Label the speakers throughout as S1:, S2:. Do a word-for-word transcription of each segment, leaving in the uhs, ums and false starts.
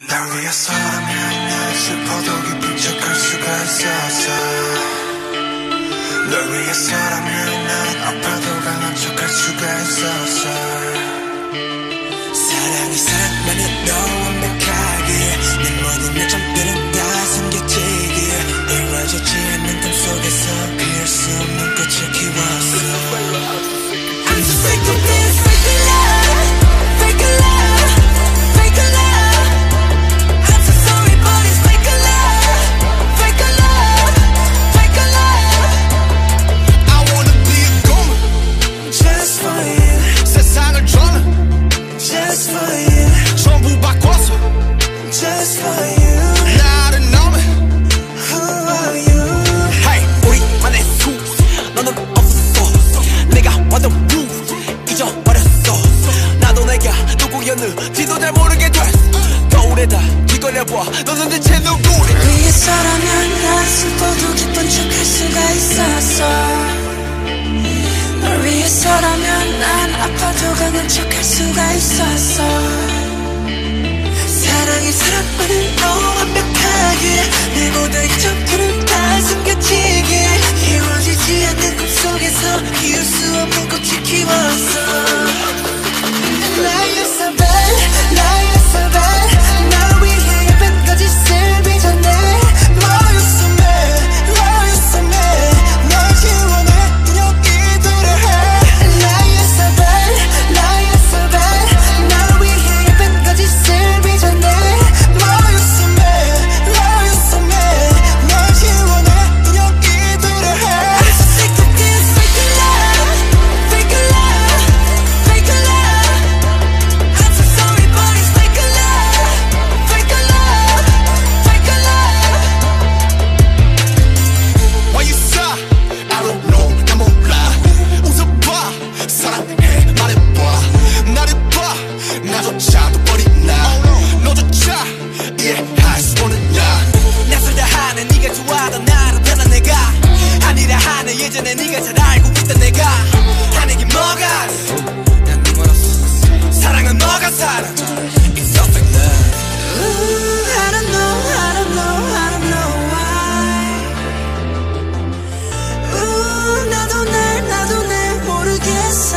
S1: 날 위해서라면 난 슬퍼도 기쁜 척할 수가 있었어. 널 위해서라면 난 아파도 강한 척할 수가 있었어. 사랑이 사랑만으로 완벽하게 내 모든 요점들은 다 숨겨지기에 이루어지지 않는 꿈 속에서 피울 수 없는 꽃을 키웠어. I'm so sick of this fake love, fake love, fake love. I'm so sorry but it's fake love, fake love, fake love. I wanna be a goon just for you. 세상을 저는 just for you. 전부 바꿔서 just for you. 나를 너는 who are you? Hey, 우리만의 수 너는 없었어. 내가 완전 blue 잊어버렸어. 나도 내가 누구였는지도 잘 모르게 됐어. 거울에다 뒤걸려봐 너는 대체 누구래. 위해서라면 난 슬퍼도 기쁜 척할 수가 있었어. 널 위해서라면 난 아파도 강한 척할 수가 있었어. 사랑이 사랑만으로 완벽하게 내 모든 이점들은 다 숨겨지게 이루어지지 않는 꿈속에서 피울 수 없는 꽃을 키웠어. 나였어 bad, 나였어 bad. 날 위해 예쁜 거짓을 빚어내. 너였어 mad, 너였어 mad. 널 지원해 여기들을 해. 나였어 bad, 나였어 bad. 날 위해 예쁜 거짓을 빚어내. 너였어 mad, 너였어 mad. 널 지원해 여기들을 해. I'm so sick of this fake love, fake love, fake love. I'm so sorry but it's fake love, fake love, fake love. Why you sigh? I don't know. 난 몰라. 웃어봐. 사랑해. 말해봐. 나를 봐. 나조차도 버리나. 너조차 이해할 수 없느냐. 낯설다 하는 네가 좋아하던 나로 변한 내가 아니라 하는 예전에 네가 잘 알고 있던 내가 하는 게 뭐가 난 누구로서 사랑은 너가 살아. It's so fake love. Ooh, I don't know, I don't know, I don't know why. Ooh, 나도 날 나도 날 모르겠어.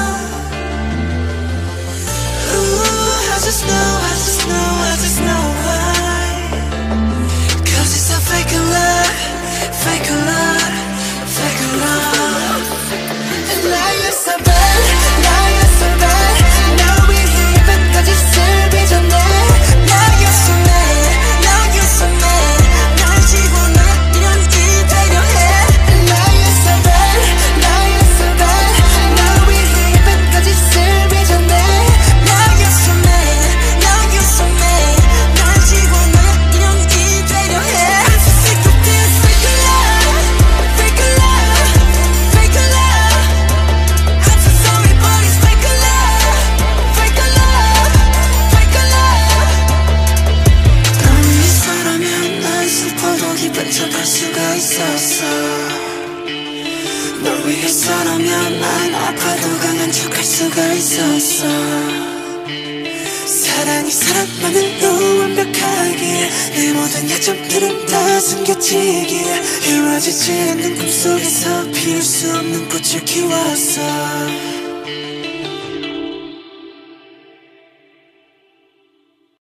S1: Ooh, I just know, I just know, I just know why. Cause it's a fake love, fake love, fake love. 나였어 bad, 나였어 bad. 날 위해 예쁜 거짓을 빚어내. 나였어 mad, 나였어 mad. 날 지워놔 연기 되려 해. 나였어 bad, 나였어 bad. 날 위해 예쁜 거짓을 빚어내. 나였어 mad, 나였어 mad. 날 지워놔 연기 되려 해. I'm so sick of this fake love, fake love, fake love. I'm so sorry but it's fake love, fake love, fake love. 널 위해서라면 난 슬퍼도 기쁜 척할 수가 있었어. 널 위해서라면 난 아파도 강한 척할 수가 있었어. 사랑이 사랑만으로 완벽하게 내 모든 약점들은 다 숨겨지기에 이루어지지 않는 꿈속에서 피울 수 없는 꽃을 키웠어.